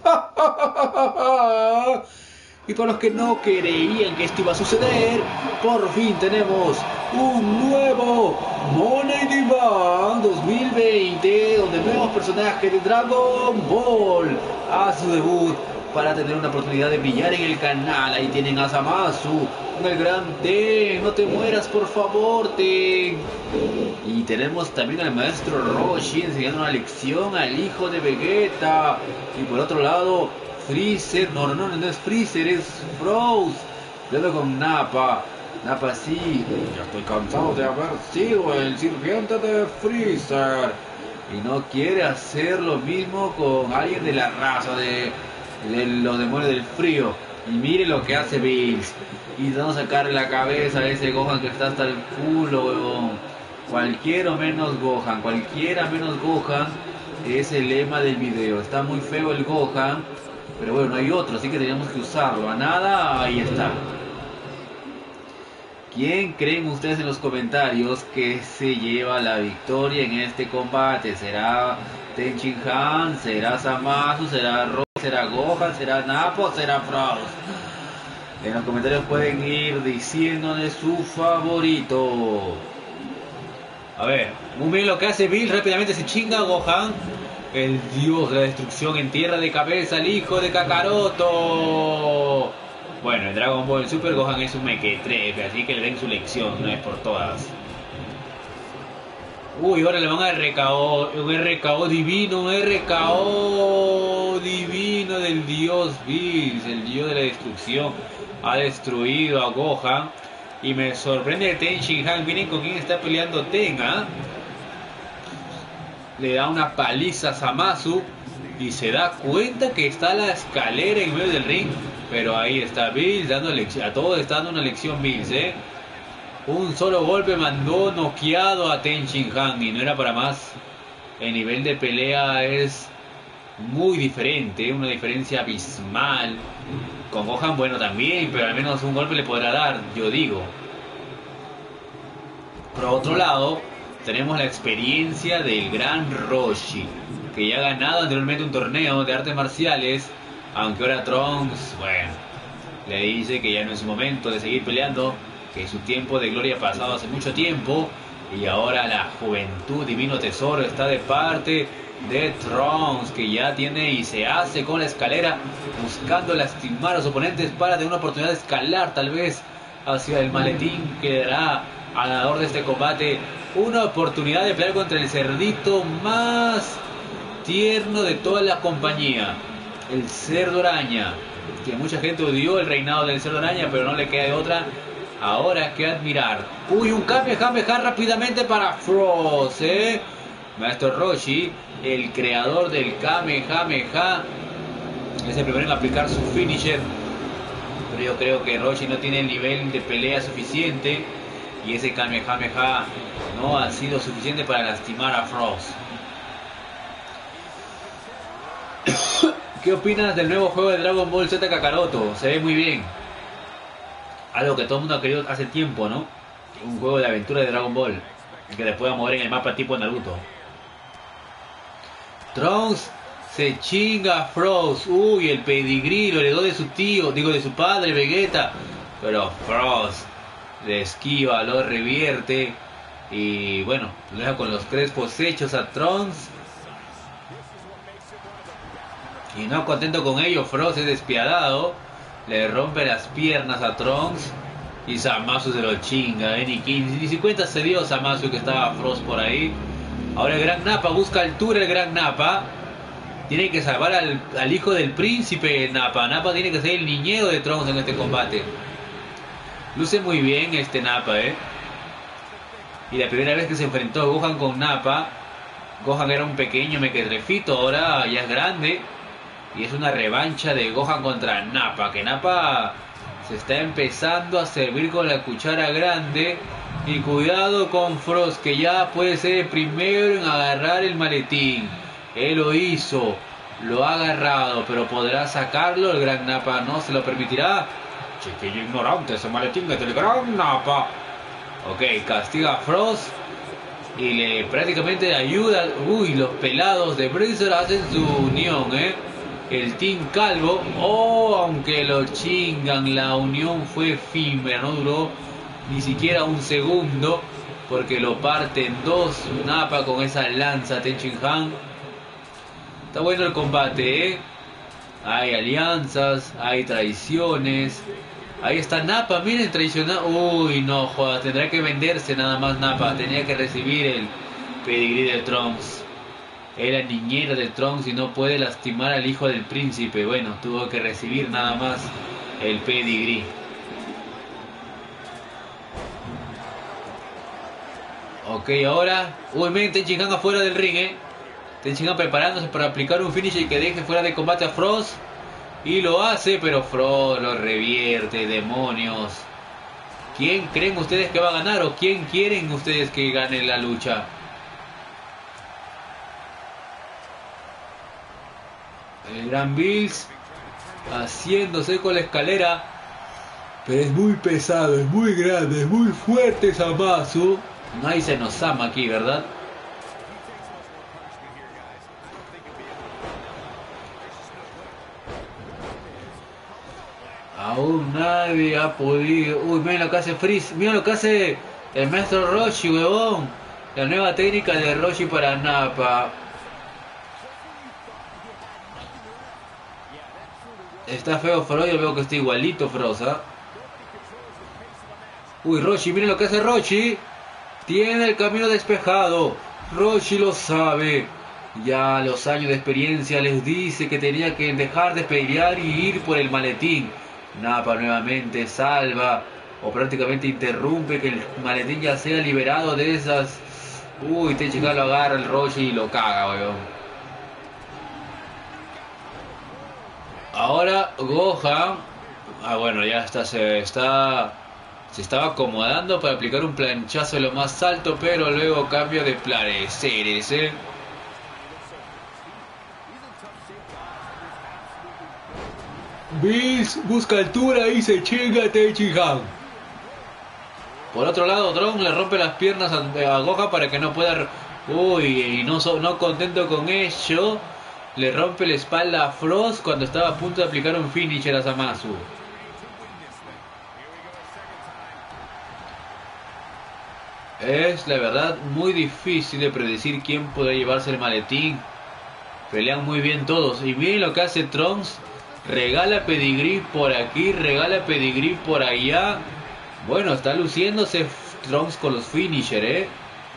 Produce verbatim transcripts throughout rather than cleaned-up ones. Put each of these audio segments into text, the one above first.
Y para los que no creían que esto iba a suceder, por fin tenemos un nuevo Money in the Bank dos mil veinte, donde nuevos personajes de Dragon Ball hacen su debut para tener una oportunidad de brillar en el canal. Ahí tienen a Zamasu con el gran Ten, no te mueras por favor, Ten. Y tenemos también al maestro Roshi enseñando una lección al hijo de Vegeta. Y por otro lado, Freezer, no, no, no, no es Freezer, es Frost, peleando con Nappa. Nappa sí, ya estoy cansado de haber sido el sirviente de Freezer. Y no quiere hacer lo mismo con alguien de la raza de, de los demonios del frío. Y mire lo que hace Bills. Y vamos a sacarle la cabeza a ese Gohan que está hasta el culo, huevón. Cualquiera menos Gohan, cualquiera menos Gohan es el lema del video. Está muy feo el Gohan, pero bueno, no hay otro, así que teníamos que usarlo. A nada, ahí está. ¿Quién creen ustedes en los comentarios que se lleva la victoria en este combate? ¿Será Tenchin Han? ¿Será Zamasu? ¿Será Roshi? ¿Será Gohan? ¿Será Nappa? ¿O será Frost? En los comentarios pueden ir diciéndole su favorito. A ver, muy bien lo que hace Bill. Rápidamente se chinga a Gohan, el dios de la destrucción. En tierra de cabeza, el hijo de Kakaroto. Bueno, en Dragon Ball Super Gohan es un mequetrefe, así que le den su lección una vez por todas. Uy, ahora le van a R K O, un R K O divino, un R K O divino del dios Bills, el dios de la destrucción. Ha destruido a Gohan. Y me sorprende que Ten Shin Han, miren con quién está peleando Ten, ¿eh? Le da una paliza a Zamasu y se da cuenta que está la escalera en medio del ring. Pero ahí está Bills dando lección, a todos está dando una lección Bills, ¿eh? Un solo golpe mandó noqueado a Ten Shin Han y no era para más. El nivel de pelea es muy diferente, una diferencia abismal. Con Gohan, bueno, también, pero al menos un golpe le podrá dar, yo digo. Por otro lado, tenemos la experiencia del gran Roshi, que ya ha ganado anteriormente un torneo de artes marciales, aunque ahora Trunks, bueno, le dice que ya no es su momento de seguir peleando, que su tiempo de gloria ha pasado hace mucho tiempo, y ahora la juventud divino tesoro está de parte de Trunks, que ya tiene y se hace con la escalera, buscando lastimar a los oponentes para tener una oportunidad de escalar tal vez hacia el maletín que dará al ganador de este combate una oportunidad de pelear contra el cerdito más tierno de toda la compañía, el cerdo araña, que mucha gente odió el reinado del cerdo araña, pero no le queda de otra ahora que admirar. Uy, un Kamehameha rápidamente para Frost, ¿eh? Maestro Roshi, el creador del Kamehameha, es el primero en aplicar su finisher, pero yo creo que Roshi no tiene el nivel de pelea suficiente y ese Kamehameha no ha sido suficiente para lastimar a Frost. ¿Qué opinas del nuevo juego de Dragon Ball Z Kakaroto? Se ve muy bien. Algo que todo el mundo ha querido hace tiempo, ¿no? Un juego de aventura de Dragon Ball que le pueda mover en el mapa tipo Naruto. Trunks se chinga a Frost. Uy, el pedigrí lo heredó de su tío, digo de su padre Vegeta. Pero Frost le esquiva, lo revierte. Y bueno, lo deja con los crespos hechos a Trunks. Y no contento con ello, Frost es despiadado. Le rompe las piernas a Trunks. Y Zamasu se lo chinga, ¿eh? Ni, ni si cuenta se dio Zamasu que estaba Frost por ahí. Ahora el gran Nappa busca altura, el gran Nappa. Tiene que salvar al, al hijo del príncipe Nappa. Nappa tiene que ser el niñero de Trunks en este combate. Luce muy bien este Nappa, ¿eh? Y la primera vez que se enfrentó Gohan con Nappa, Gohan era un pequeño mequetrefito, ahora ya es grande. Y es una revancha de Gohan contra Nappa, que Nappa se está empezando a servir con la cuchara grande. Y cuidado con Frost, que ya puede ser el primero en agarrar el maletín. Él lo hizo, lo ha agarrado, pero ¿podrá sacarlo? El gran Nappa no se lo permitirá. Chiquillo ignorante, ese maletín es del gran Nappa. Ok, castiga a Frost y le prácticamente ayuda. Uy, los pelados de Freezer hacen su unión, eh. el Team Calvo. Oh, aunque lo chingan, la unión fue efímera, no duró ni siquiera un segundo, porque lo parte en dos Nappa con esa lanza Ten Shin Han. Está bueno el combate, ¿eh? Hay alianzas, hay traiciones. Ahí está Nappa, miren, traicionado. Uy, no, jodas, tendrá que venderse nada más Nappa. Tenía que recibir el pedigrí de Trunks. Era niñera de Trunks y no puede lastimar al hijo del príncipe. Bueno, tuvo que recibir nada más el pedigrí. Ok, ahora... Uy, miren, Ten Shin Han afuera del ring, eh. Ten Shin Han preparándose para aplicar un finish y que deje fuera de combate a Frost. Y lo hace, pero Frost lo revierte, demonios. ¿Quién creen ustedes que va a ganar o quién quieren ustedes que gane la lucha? El Gran Bills haciéndose con la escalera. Pero es muy pesado, es muy grande, es muy fuerte Zamasu. Nadie se nos ama aquí, ¿verdad? Aún nadie ha podido... Uy, miren lo que hace Freeze. Miren lo que hace el maestro Roshi, huevón. La nueva técnica de Roshi para Nappa. Está feo Frost, yo veo que está igualito Frost, ¿eh? Uy, Roshi, miren lo que hace Roshi. Tiene el camino despejado. Roshi lo sabe. Ya los años de experiencia les dice que tenía que dejar de pelear y ir por el maletín. Nappa nuevamente salva o prácticamente interrumpe que el maletín ya sea liberado de esas. Uy, Ten Shin Han lo agarra el Roshi y lo caga, weón. Ahora Gohan. Ah, bueno, ya está, se está. Se estaba acomodando para aplicar un planchazo de lo más alto, pero luego cambia de pareceres, eh. Bills busca altura y se chinga a Ten Shin Han. Por otro lado, Trunks le rompe las piernas a, a Gohan para que no pueda... Uy, y no, so, no contento con ello, le rompe la espalda a Frost cuando estaba a punto de aplicar un finisher a Zamasu. Es, la verdad, muy difícil de predecir quién podrá llevarse el maletín. Pelean muy bien todos. Y miren lo que hace Trunks. Regala pedigrí por aquí, regala pedigrí por allá. Bueno, está luciéndose Trunks con los finisher, ¿eh?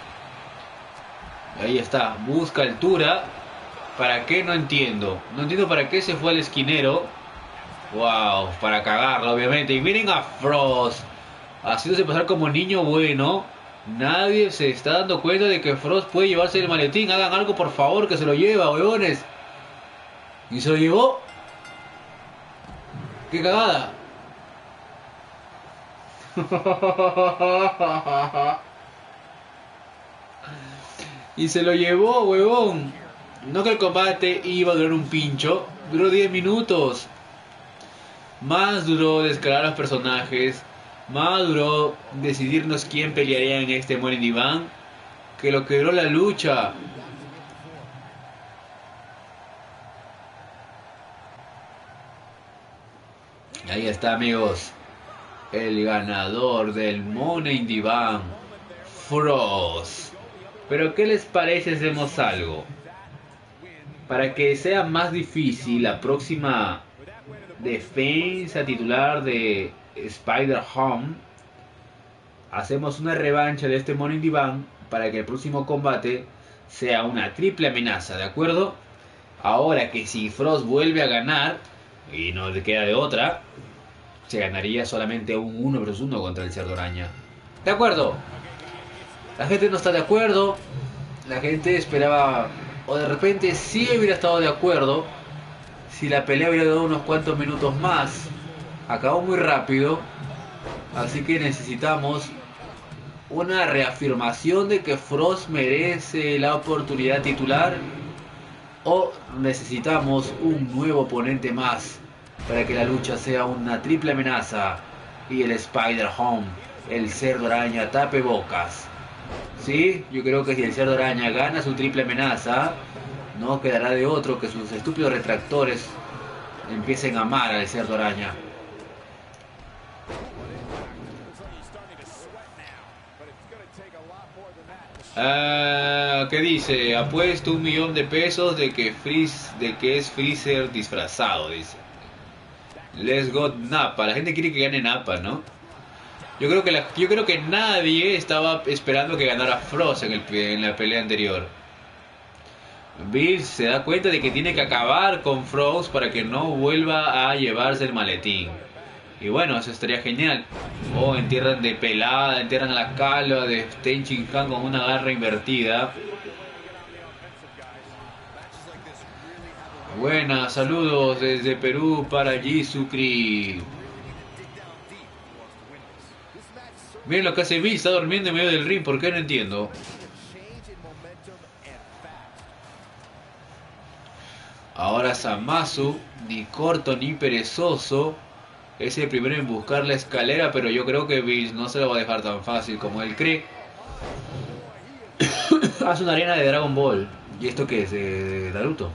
Ahí está, busca altura. ¿Para qué? No entiendo. No entiendo para qué se fue al esquinero. Wow, para cagarlo, obviamente. Y miren a Frost, haciéndose pasar como niño bueno. Nadie se está dando cuenta de que Frost puede llevarse el maletín. Hagan algo, por favor, que se lo lleva, huevones. Y se lo llevó. ¡Qué cagada! Y se lo llevó, huevón. No que el combate iba a durar un pincho. Duró diez minutos. Más duró descargar a los personajes. Más duró decidirnos quién pelearía en este Morning Diván que lo que duró la lucha. Ahí está, amigos, el ganador del Money in the Bank, Frost. Pero ¿qué les parece si hacemos algo? Para que sea más difícil la próxima defensa titular de Spider-Ham, hacemos una revancha de este Money in the Bank para que el próximo combate sea una triple amenaza, ¿de acuerdo? Ahora que si Frost vuelve a ganar, y no le queda de otra, se ganaría solamente un uno versus uno contra el Cerdo Araña. ¿De acuerdo? La gente no está de acuerdo. La gente esperaba, o de repente sí hubiera estado de acuerdo si la pelea hubiera dado unos cuantos minutos más. Acabó muy rápido, así que necesitamos una reafirmación de que Frost merece la oportunidad titular, o necesitamos un nuevo oponente más para que la lucha sea una triple amenaza y el Spider-Ham, el Cerdo Araña, tape bocas. Sí, yo creo que si el Cerdo Araña gana su triple amenaza, no quedará de otro que sus estúpidos retractores empiecen a amar al cerdo araña. Uh, ¿Qué dice? Apuesto un millón de pesos de que, Freeze, de que es Freezer disfrazado, dice. Let's go Nappa. La gente quiere que gane Nappa, ¿no? Yo creo que, la, yo creo que nadie estaba esperando que ganara Frost en, el, en la pelea anterior. Bills se da cuenta de que tiene que acabar con Frost para que no vuelva a llevarse el maletín. Y bueno, eso estaría genial. Oh, entierran de pelada, entierran la calva de Ten Shin Han con una garra invertida. Buenas, saludos desde Perú para Jisukri. Miren lo que hace Bill, está durmiendo en medio del ring, ¿por qué? No entiendo. Ahora Zamasu, ni corto ni perezoso, es el primero en buscar la escalera, pero yo creo que Bills no se lo va a dejar tan fácil como él cree. Hace una arena de Dragon Ball. ¿Y esto qué es? ¿De Naruto?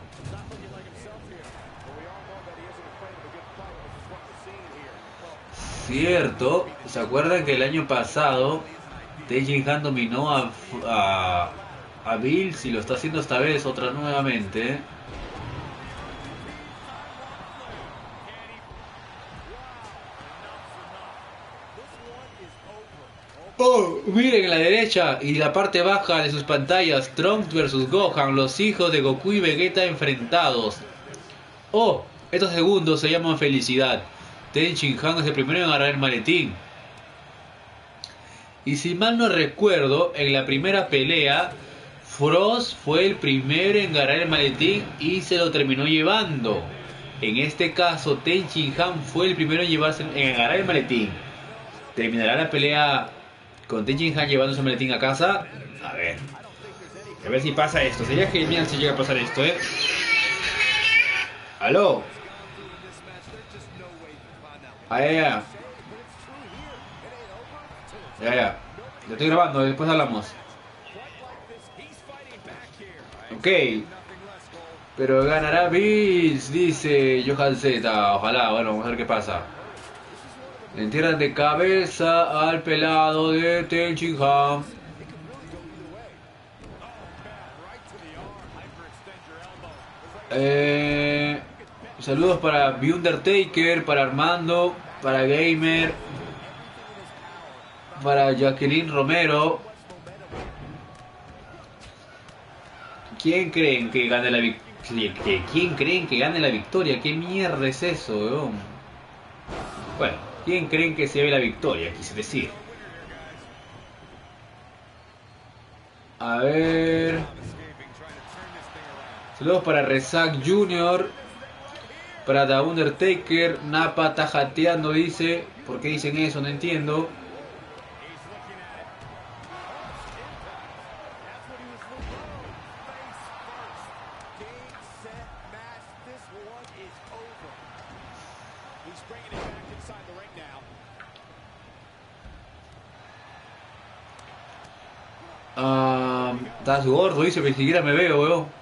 Cierto, ¿se acuerdan que el año pasado Ten Shin Han dominó a, a, a Bills y lo está haciendo esta vez otra nuevamente? Oh, miren en la derecha y la parte baja de sus pantallas, Trunks versus Gohan, los hijos de Goku y Vegeta enfrentados. Oh, estos segundos se llaman felicidad. Ten Shin Han es el primero en agarrar el maletín. Y si mal no recuerdo, en la primera pelea, Frost fue el primero en agarrar el maletín y se lo terminó llevando. En este caso, Ten Shin Han fue el primero en, llevarse, en agarrar el maletín. ¿Terminará la pelea con Ten Shin Han llevándose el maletín a casa? A ver. A ver si pasa esto. Sería genial si llega a pasar esto, ¿eh? ¿Aló? Ah, ya, ya. Ya, ya. Lo estoy grabando, después hablamos. Ok. Pero ganará Bills, dice Johan Z. Ojalá, bueno, vamos a ver qué pasa. Le entierran de cabeza al pelado de Ten Shin Han. Eh, saludos para The Undertaker, para Armando, para Gamer, para Jacqueline Romero. ¿Quién creen que gane la victoria? ¿Quién creen que gane la victoria? ¿Qué mierda es eso, weón? Bueno, ¿quién creen que se ve la victoria? Quise decir. A ver. Saludos para Rezak Junior, para The Undertaker. Nappa está jateando, dice. ¿Por qué dicen eso? No entiendo. Um, estás gordo, dice, que ni siquiera me veo, weón.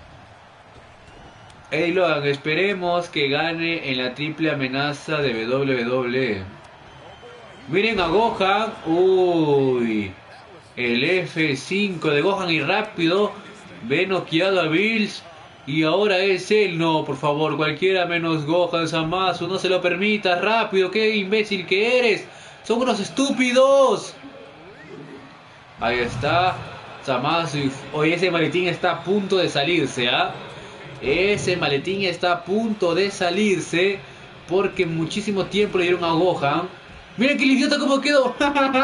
Hey Logan, esperemos que gane en la triple amenaza de W W E. Miren a Gohan. Uy. El F cinco de Gohan y rápido. Ve noqueado a Bills. Y ahora es él. No, por favor, cualquiera menos Gohan Zamasu. No se lo permita. Rápido, qué imbécil que eres. Son unos estúpidos. Ahí está Zamasu. Oye, ese maletín está a punto de salirse, ¿ah? ¿eh? Ese maletín está a punto de salirse porque muchísimo tiempo le dieron a Gohan. Miren que el idiota como quedó.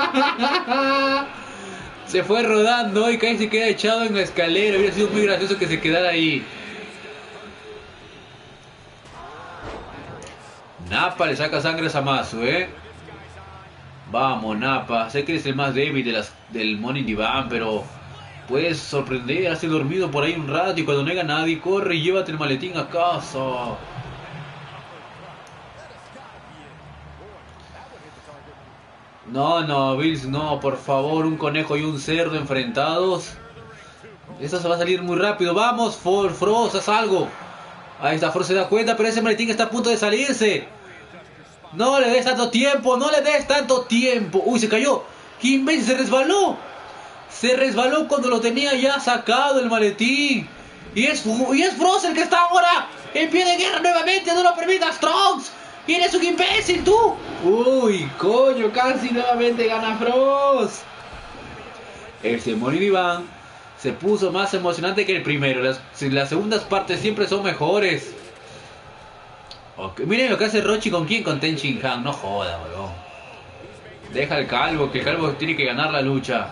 Se fue rodando y casi se queda echado en la escalera. Hubiera sido muy gracioso que se quedara ahí. Nappa le saca sangre a Zamasu, ¿eh? Vamos, Nappa. Sé que eres el más débil de las, del Morning Divan, pero puedes sorprender, hace dormido por ahí un rato y cuando no haya nadie, corre y llévate el maletín a casa. No, no, Bills, no, por favor, un conejo y un cerdo enfrentados. Esto se va a salir muy rápido. Vamos, For Frost, haz algo. Ahí está, Frost se da cuenta, pero ese maletín está a punto de salirse. No le des tanto tiempo, no le des tanto tiempo. Uy, se cayó. ¡Qué imbécil! Se resbaló. Se resbaló cuando lo tenía ya sacado el maletín. Y es, y es Frost el que está ahora en pie de guerra nuevamente. No lo permitas, Trunks. Y eres un imbécil, tú. Uy, coño, casi nuevamente gana Frost. El Simón Iván se puso más emocionante que el primero. Las, las segundas partes siempre son mejores. Okay. Miren lo que hace Rochi con quién, con Ten Shin Han. No joda, weón. Deja al calvo, que el calvo tiene que ganar la lucha.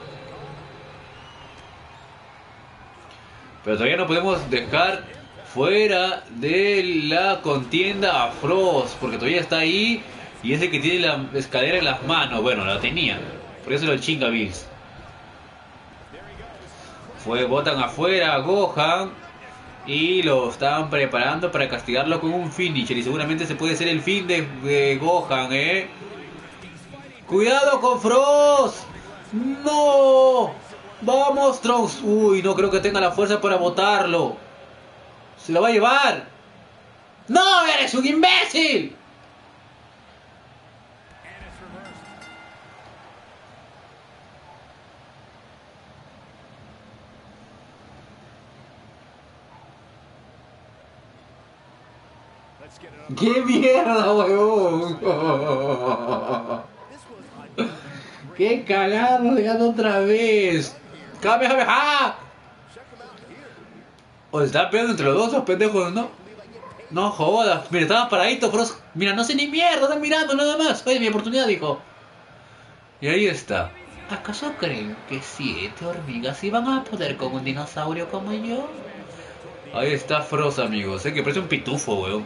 Pero todavía no podemos dejar fuera de la contienda a Frost, porque todavía está ahí y es el que tiene la escalera en las manos. Bueno, la tenía, por eso lo chinga Bills. Fue, botan afuera a Gohan y lo estaban preparando para castigarlo con un finisher. Y seguramente se puede ser el fin de, de Gohan, ¿eh? ¡Cuidado con Frost! ¡No! ¡Vamos, Trunks! Uy, no creo que tenga la fuerza para botarlo. ¡Se lo va a llevar! ¡No! ¡Eres un imbécil! ¡Qué mierda, weón! ¡Qué cagado! ¡Llegando otra vez! ¡Kamehameha! O están peleando entre los dos, los pendejos, ¿no? No jodas. Mira, estaban paraditos, Frost. Mira, no sé ni mierda, están mirando nada más. Oye, mi oportunidad, dijo. Y ahí está. ¿Acaso creen que siete hormigas iban a poder con un dinosaurio como yo? Ahí está Frost, amigos. Eh, que parece un pitufo, weón.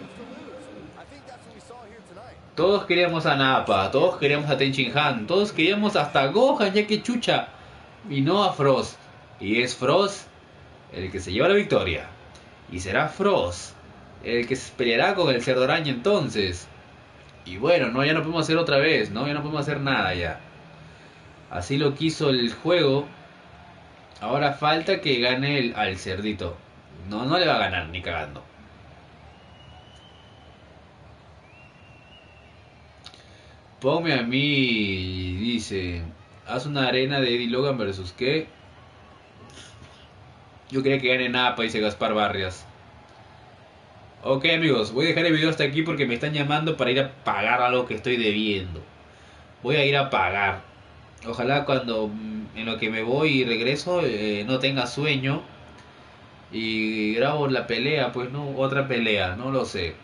Todos queríamos a Nappa, todos queríamos a Ten Shin Han, todos queríamos hasta a Gohan, ya que chucha. Y no a Frost. Y es Frost el que se lleva la victoria. Y será Frost el que se peleará con el cerdo araña entonces. Y bueno, no, ya no podemos hacer otra vez, ¿no? Ya no podemos hacer nada ya. Así lo quiso el juego. Ahora falta que gane el, al cerdito. No, no le va a ganar ni cagando. Ponme a mí, dice. Haz una arena de Eddie Logan versus qué. Yo quería que gane Nappa, dice Gaspar Barrias. Ok, amigos, voy a dejar el video hasta aquí porque me están llamando para ir a pagar algo que estoy debiendo. Voy a ir a pagar. Ojalá cuando en lo que me voy y regreso eh, no tenga sueño. Y grabo la pelea, pues no, otra pelea, no lo sé.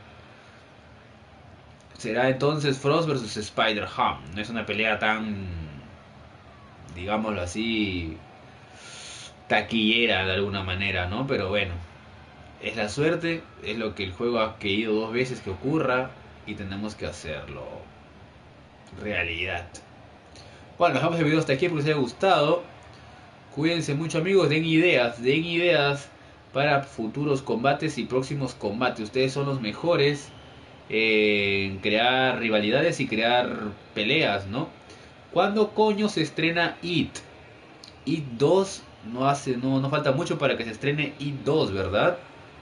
Será entonces Frost versus Spider-Ham. No es una pelea tan, digámoslo así, taquillera de alguna manera, ¿no? Pero bueno, es la suerte, es lo que el juego ha querido dos veces que ocurra y tenemos que hacerlo realidad. Bueno, dejamos el video hasta aquí, espero que les haya gustado. Cuídense mucho, amigos, den ideas, den ideas para futuros combates y próximos combates. Ustedes son los mejores en crear rivalidades y crear peleas, ¿no? ¿Cuándo coño se estrena It? It dos, no hace, no, no falta mucho para que se estrene It dos, ¿verdad?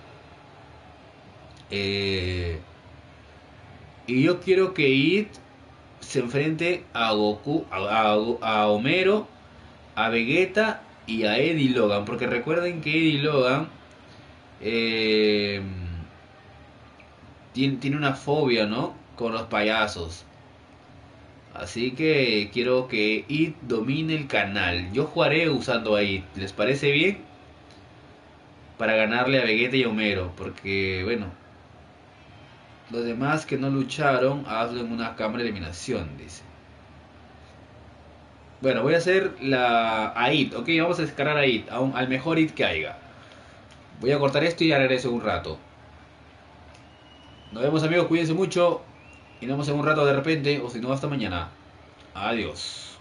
Eh, y yo quiero que It se enfrente a Goku, a, a, a Homero, a Vegeta y a Eddie Logan, porque recuerden que Eddie Logan eh, tiene, tiene una fobia, ¿no? Con los payasos. Así que quiero que It domine el canal. Yo jugaré usando a It. ¿Les parece bien? Para ganarle a Vegeta y a Homero. Porque, bueno, los demás que no lucharon, hazlo en una cámara de eliminación, dice. Bueno, voy a hacer la a It. Ok, vamos a descargar a It. A un, al mejor It que haya. Voy a cortar esto y ya regreso en un rato. Nos vemos, amigos, cuídense mucho. Y nos vemos en un rato de repente, o si no, hasta mañana. Adiós.